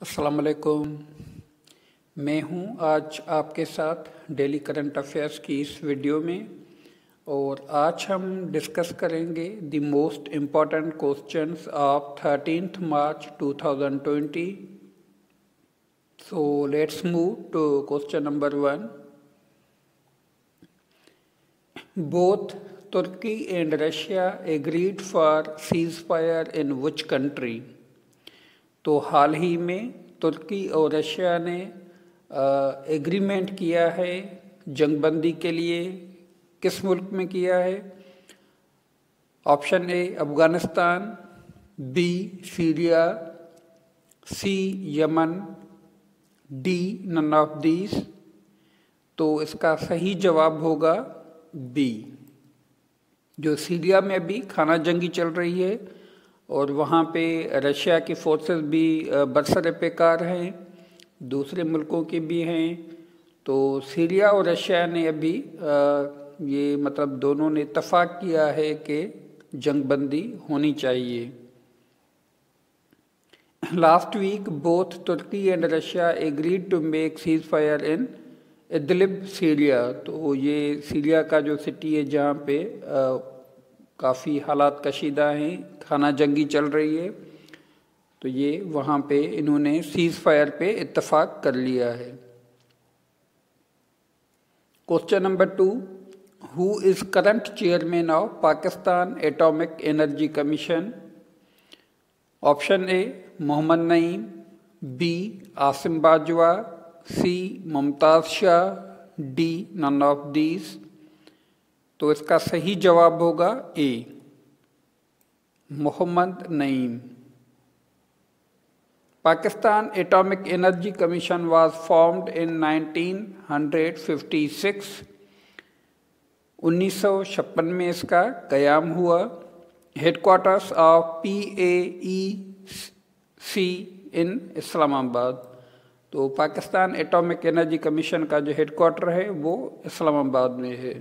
अस्सलाम वालेकुम। मैं हूं आज आपके साथ डेली करंट अफेयर्स की इस वीडियो में, और आज हम डिस्कस करेंगे the most important questions of 13th March 2020। So let's move to question number 1। Both Turkey and Russia agreed for ceasefire in which country. तो हाल ही में तुर्की और रशिया ने एग्रीमेंट किया है जंगबंदी के लिए। किस मुल्क में किया है? Option A Afghanistan, B Syria, C Yemen, D none of these. तो इसका सही जवाब होगा बी। जो सीरिया में अभी खाना जंगी चल रही है और वहाँ पे रशिया की फोर्सेस भी बरसरे पेकार हैं, दूसरे मुल्कों की भी हैं। तो सीरिया और रशिया ने अभी ये मतलब दोनों ने इत्तफाक किया है कि जंगबंदी होनी चाहिए। Last week both Turkey and Russia agreed to make ceasefire in Idlib Syria. तो ये सीरिया का जो सिटी है जहाँ पे काफ़ी हालात कशीदा हैं, खाना जंगी चल रही है, तो ये वहाँ पे इन्होंने सीज़ फायर पे इत्तफाक कर लिया है। Question number 2। Who is current chairman of Pakistan atomic energy commission? Option A Mohammad Naeem, B Asim Bajwa, C Mumtaz Shah, D none of these. तो इसका सही जवाब होगा A Mohammad Naeem. Pakistan atomic energy commission was formed in 1956। 1956 में इसका क़याम हुआ। Headquarters of PPSC in Islamabad. तो पाकिस्तान एटॉमिक एनर्जी कमीशन का जो हेडक्वार्टर है वो इस्लामाबाद में है।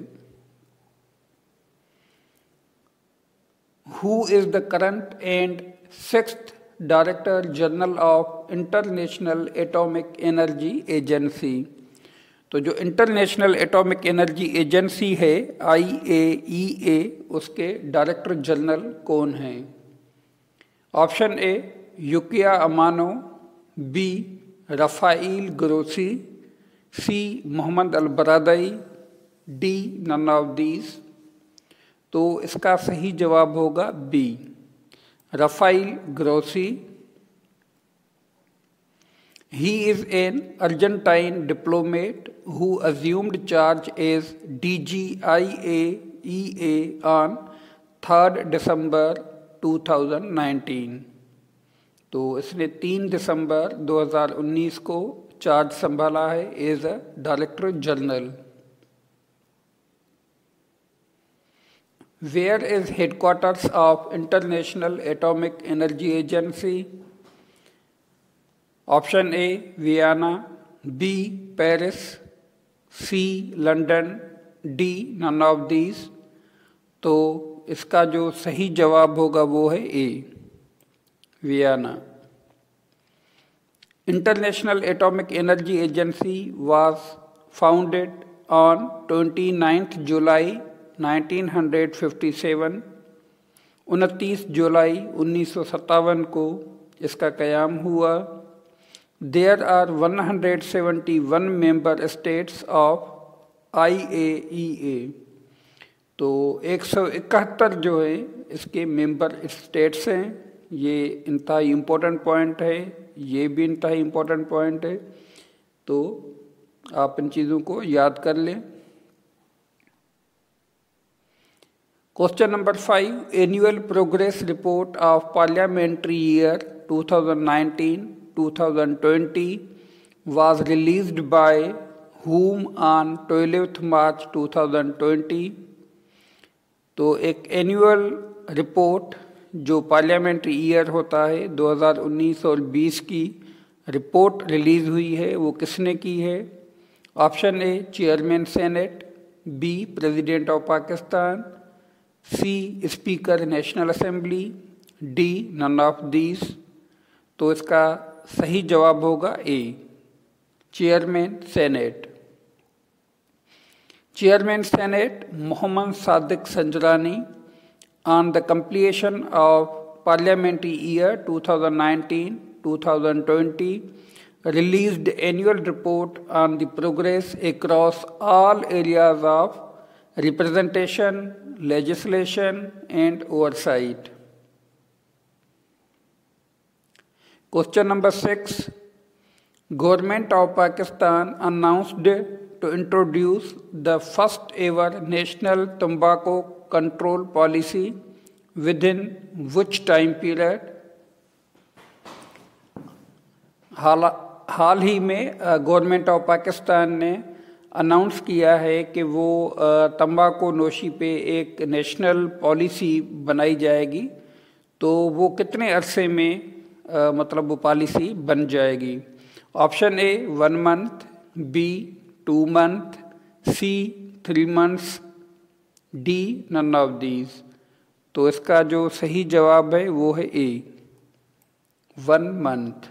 Who is the current and 6th Director General of International Atomic Energy Agency? तो जो इंटरनेशनल एटॉमिक एनर्जी एजेंसी है IAEA, उसके डायरेक्टर जनरल कौन हैं? Option A Yukiya Amano, B Rafael Grossi, C Mohamed El Baradei, D none of these. तो इसका सही जवाब होगा B Rafael Grossi. He is an Argentine diplomat who assumed charge as DGIAEA on 3 December 2019। तो इसने 3 December 2019 को charge संभाला है as a director general. Where is headquarters of International Atomic Energy Agency? Option A Vienna, B Paris, C London, D none of these। तो इसका जो सही जवाब होगा वो है A Vienna. International Atomic Energy Agency was founded on 29th July 1957। 29 जुलाई 1957 को इसका क़याम हुआ। There are 171 member states of IAEA। तो 171 जो है इसके मेंबर स्टेट्स हैं। ये इंतहाई इम्पोर्टेंट पॉइंट है, ये भी इंतहाई इम्पोर्टेंट पॉइंट है, तो आप इन चीज़ों को याद कर लें। Question number 5. Annual Progress Report of Parliamentary Year 2019-2020 was released by whom on 12th March 2020? तो एक एनुअल रिपोर्ट जो पार्लियामेंट्री ईयर होता है 2019 और 20 की रिपोर्ट रिलीज़ हुई है, वो किसने की है? Option A chairman senate, B president of Pakistan, C speaker national assembly, D none of these. तो इसका सही जवाब होगा A, chairman senate. Chairman senate Mohammad Sadiq Sanjrani on the completion of parliamentary year 2019-2020 released annual report on the progress across all areas of representation, legislation and oversight. Question number 6. Government of Pakistan announced to introduce the first ever national tobacco control policy within which time period? हाल ही में government of Pakistan ने announce किया है कि वो तंबाकू नोशी पे एक नेशनल पॉलिसी बनाई जाएगी। तो वो कितने अरसे में मतलब वो पॉलिसी बन जाएगी? Option A 1 month, B 2 month, C 3 months, D none of these. तो इसका जो सही जवाब है वो है A 1 month।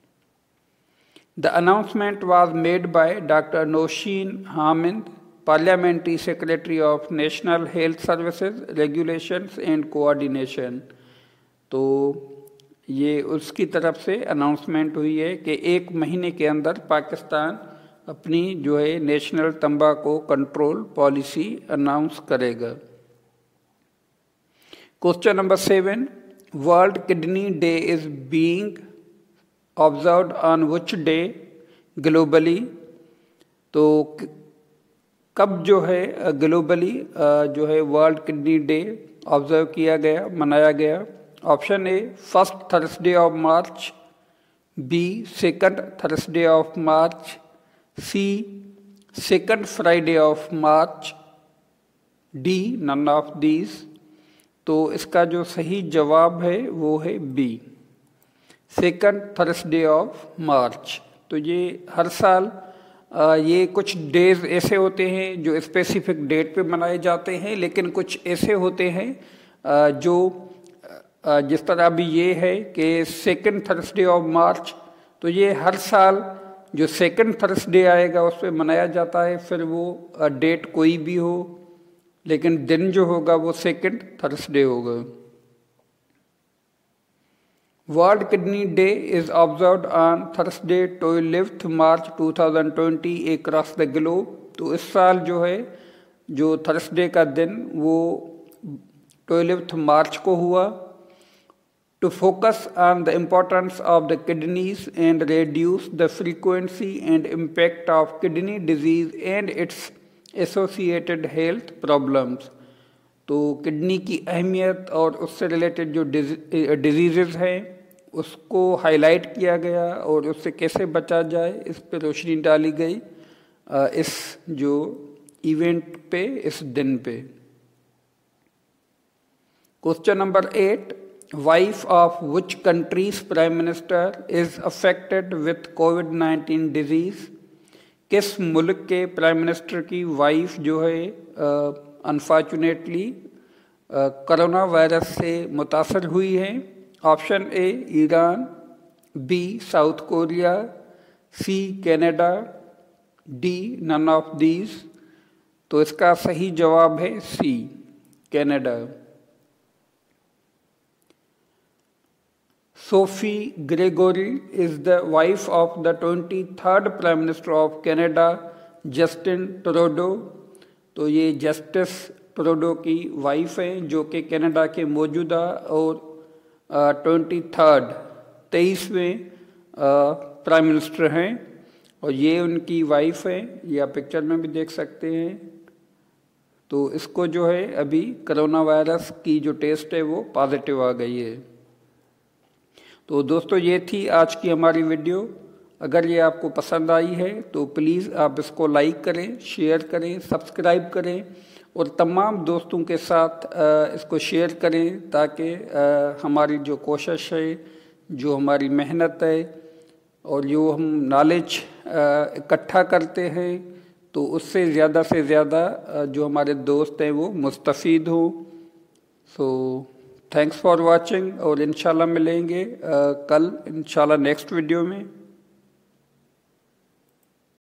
The announcement was made by doctor Nausheen Hamid, parliamentary secretary of national health services regulations and coordination. तो ये उसकी तरफ से अनाउंसमेंट हुई है कि 1 महीने के अंदर पाकिस्तान अपनी जो है नेशनल तंबाकू कंट्रोल पॉलिसी अनाउंस करेगा। Question number 7. World kidney day is being observed on which day globally? तो कब जो है ग्लोबली जो है वर्ल्ड किडनी डे ऑब्जर्व किया गया, मनाया गया? Option A 1st Thursday of March, B 2nd Thursday of March, C 2nd Friday of March, D none of these. तो इसका जो सही जवाब है वो है बी 2nd Thursday ऑफ मार्च। तो ये हर साल ये कुछ डेज ऐसे होते हैं जो स्पेसिफिक डेट पे मनाए जाते हैं, लेकिन कुछ ऐसे होते हैं जो जिस तरह अभी ये है कि 2nd Thursday ऑफ मार्च, तो ये हर साल जो 2nd Thursday आएगा उस पर मनाया जाता है। फिर वो डेट कोई भी हो, लेकिन दिन जो होगा वो 2nd Thursday होगा। World kidney day is observed on Thursday 12th March 2020 across the globe. तो इस साल जो है जो थर्सडे का दिन वो 12th March को हुआ। To focus on the importance of the kidneys and reduce the frequency and impact of kidney disease and its associated health problems। तो किडनी की अहमियत और उससे रिलेटेड जो डिजीज़ हैं उसको हाईलाइट किया गया और उससे कैसे बचा जाए इस पर रोशनी डाली गई इस जो इवेंट पे, इस दिन पे। Question number 8. Wife of which country's prime minister is affected with COVID-19 disease? किस मुल्क के प्राइम मिनिस्टर की वाइफ जो है अनफॉर्चुनेटली कोरोना वायरस से मुतासर हुई है? Option A Iran, B South Korea, C Canada, D none of these. तो इसका सही जवाब है C Canada. Sophie Gregory is the wife of the 23rd Prime Minister of Canada, Justin Trudeau। तो ये जस्टिस ट्रूडो की वाइफ है जो कि कनाडा के मौजूदा और 23वें प्राइम मिनिस्टर हैं, और ये उनकी वाइफ है। ये आप पिक्चर में भी देख सकते हैं। तो इसको जो है अभी कोरोना वायरस की जो टेस्ट है वो पॉजिटिव आ गई है। तो दोस्तों ये थी आज की हमारी वीडियो। अगर ये आपको पसंद आई है तो प्लीज़ आप इसको लाइक करें, शेयर करें, सब्सक्राइब करें और तमाम दोस्तों के साथ इसको शेयर करें, ताकि हमारी जो कोशिश है, जो हमारी मेहनत है और जो हम नॉलेज इकट्ठा करते हैं, तो उससे ज़्यादा से ज़्यादा जो हमारे दोस्त हैं वो मुस्तफ़ीद हों। सो थैंक्स फॉर वाचिंग और इंशाल्लाह मिलेंगे कल इंशाल्लाह नेक्स्ट वीडियो में।